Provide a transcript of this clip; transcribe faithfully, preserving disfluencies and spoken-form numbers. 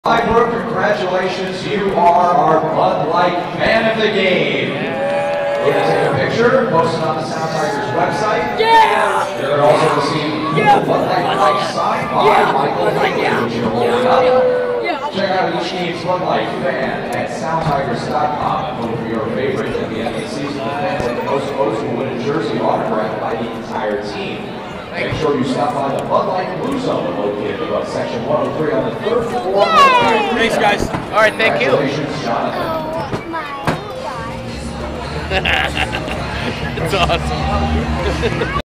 Hi, Brooke, congratulations. You are our Bud Light fan of the game. We're going to take a picture, post it on the Sound Tigers website. Yeah! You're going to also receive Yeah! the Bud Light Light signed by Yeah! Michael Bud Light, yeah! which you're holding up. Yeah! Check out each team's Bud Light fan at sound tigers dot com and vote for your favorite at the end of the season. The fans with the most votes will win a jersey autographed by the entire team. Make sure you stop by the Bud Light Blue Zone located above section one oh three on the third floor. Thanks, guys. All right, thank you. Congratulations, Jonathan. Oh my God. It's awesome.